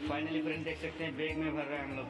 Finally friend देख सकते हैं बैग में भर रहे हैं हम लोग।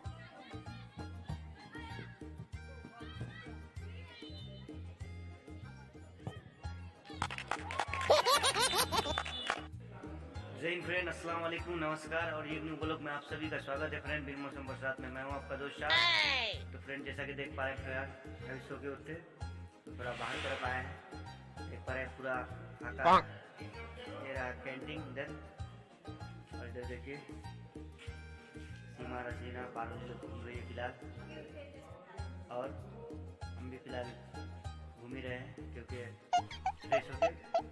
जय हिंद फ्रेंड, अस्सलाम वालेकुम, नमस्कार और ये न्यू ब्लॉग में आप सभी का स्वागत है फ्रेंड। बिन मौसम बरसात में मैं हूँ आपका दोस्त शाह। तो फ्रेंड जैसा कि देख पा रहे हैं अभी सो के उठे तो थोड़ा बाहर तरफ आए हैं। देख पा रहे हैं पूरा आकाश, ये रहा पेंटिंग इधर, और इधर देखिए सीमा रसीना पारू से घूम रही है फिलहाल, और हम भी फिलहाल घूम ही रहे हैं क्योंकि फ्रेश होके।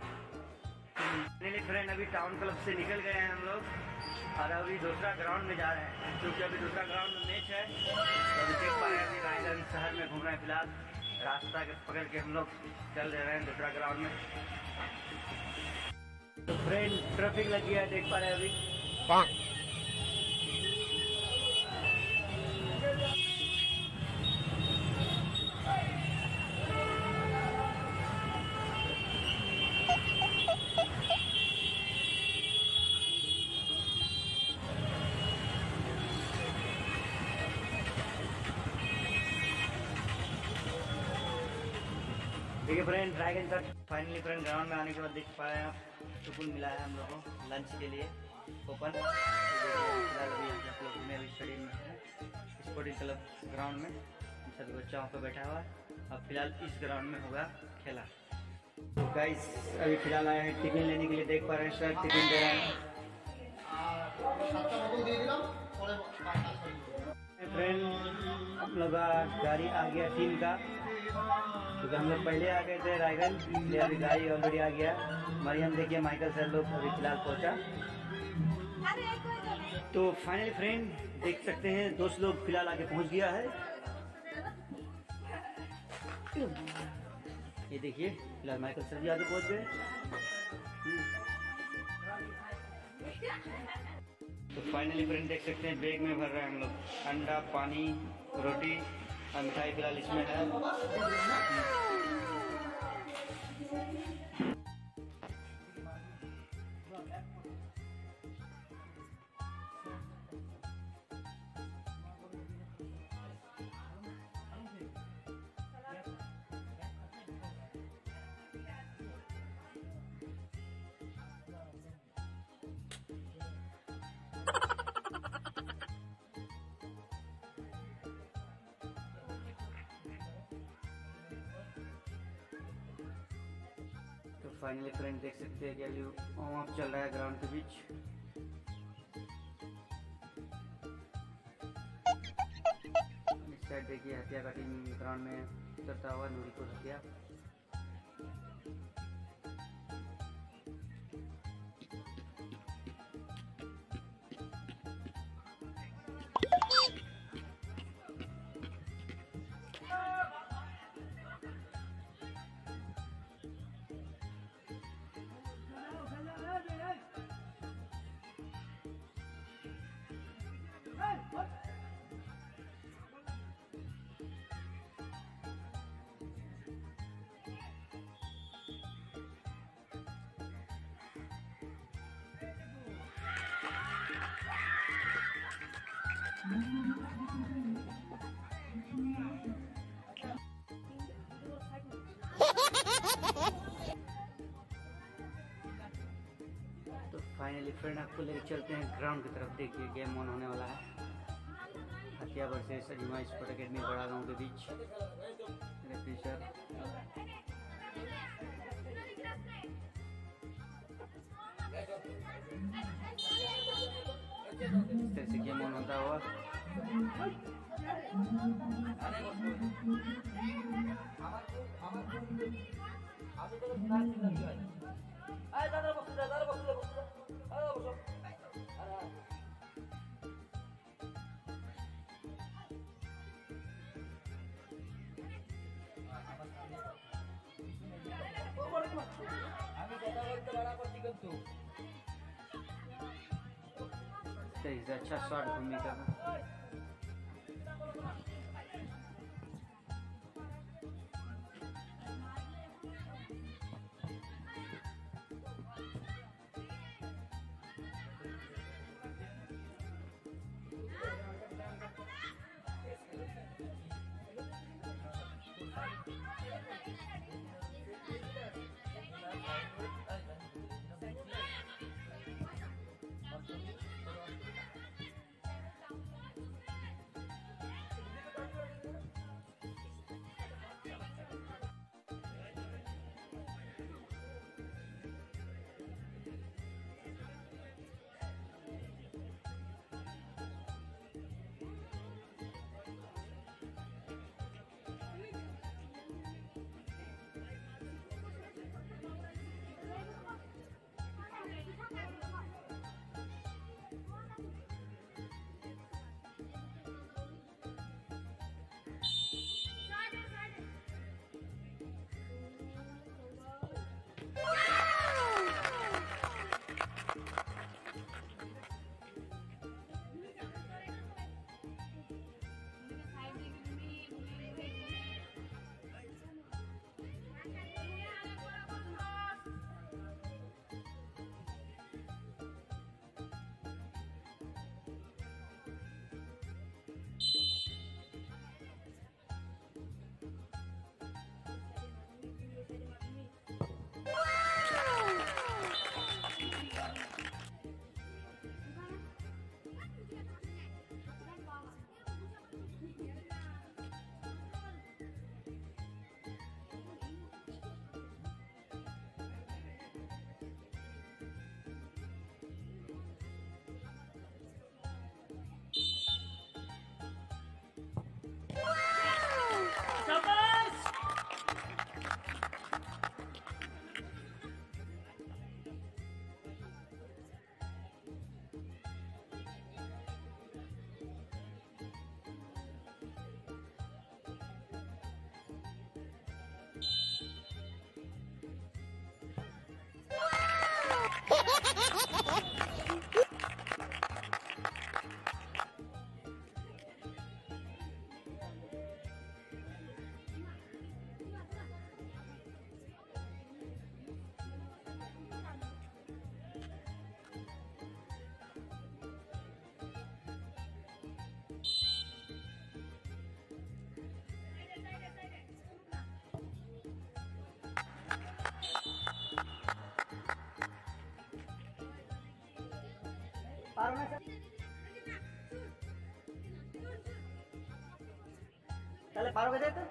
फ्रेंड अभी टाउन क्लब से निकल गए हैं हम लोग और अभी दूसरा ग्राउंड में जा रहे हैं क्योंकि अभी दूसरा ग्राउंड में मैच है। तो अभी देख पा रहे हैं अभी रायगंज शहर में घूम रहे हैं फिलहाल, रास्ता के पकड़ के हम लोग चल रहे हैं दूसरा ग्राउंड में। तो फ्रेंड ट्रैफिक लग गया है, देख पा रहे हैं अभी। देखिए friend dragon cut finally friend ground में आने के बाद देख पा रहे हैं आप सुकून मिला है हम लोगों को लंच के लिए ओपन। फिलहाल अभी आप लोग में अभी स्टेडियम में है, स्पोर्टिंग क्लब ग्राउंड में सभी बच्चा वहाँ पर बैठा हुआ है। अब फिलहाल इस ग्राउंड में होगा खेला। तो गाइस अभी फिलहाल आए हैं टिफिन लेने के लिए, देख पा रहे हैं सर टिफिन दे रहे हैं। फ्रेंड हम लोग गाड़ी आ गया टीम का, क्योंकि हम लोग पहले आ गए थे रायगंज, इसलिए अभी गाड़ी ऑलरेडी आ गया। मरियम देखिए माइकल सर लोग अभी फिलहाल पहुंचा। तो फाइनली फ्रेंड देख सकते हैं दोस्त लोग फिलहाल आके पहुंच गया है। ये देखिए फिलहाल माइकल सर भी आके पहुंच गए। तो फाइनली फ्रेंड देख सकते हैं बैग में भर रहे हैं हम लोग अंडा, पानी, रोटी और मिठाई फिलहाल इसमें है। तो फाइनली फ्रेंड देख सकते हैं कि अभी वार्म अप चल रहा है ग्राउंड के बीच। इस साइड देखिए हथिया का टीम ग्राउंड में उतरता हुआ नूरीपुर हथिया। तो फाइनली फ्रेंड आपको लेकर चलते हैं ग्राउंड की तरफ। देखिए गेम ऑन होने वाला है, हथिया वर्सेस अजीमा स्पोर्ट अकेडमी बड़ा गांव के बीच। इस तरह से गेम ऑन होता हुआ अच्छा शॉट भूमिका पारो में चले पारो के देते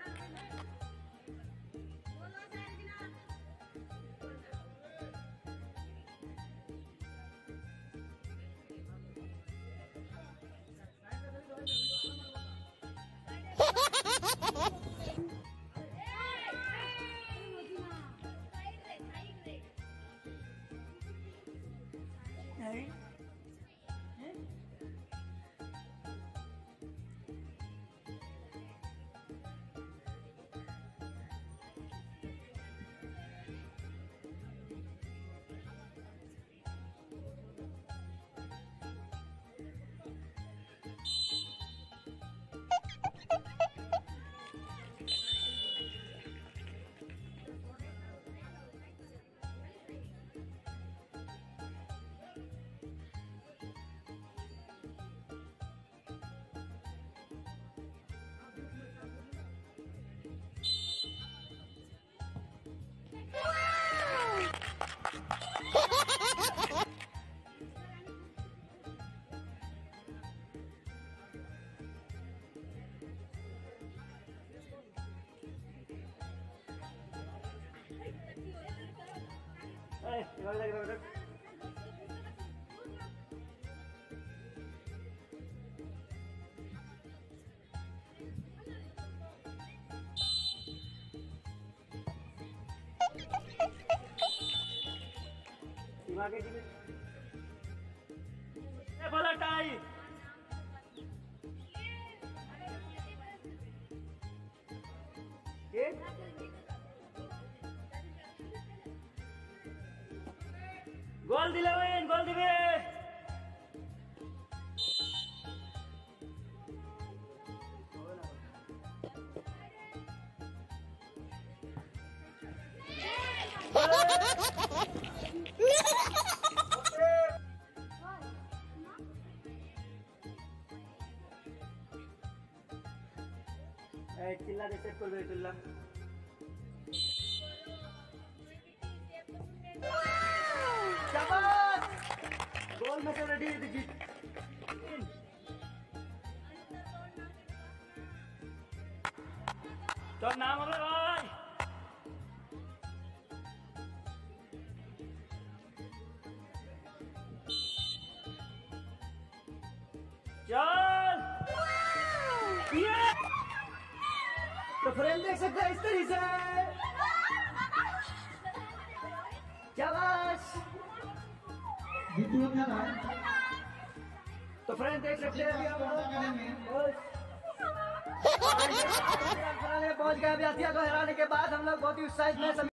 पलटाई गोल दिले गोल दिले चिल्ला जैसे कर दे चिल्ला शाबाश गोल में रेडी है जी तो नाम है भाई चल ये तो फ्रेंड देख सकते हैं इस तरीके से शाबाश तो फ्रेंड देख सकते हैं पहुंच गए अभ्यर्थियों को हराने के बाद हम लोग बहुत ही उत्साहित में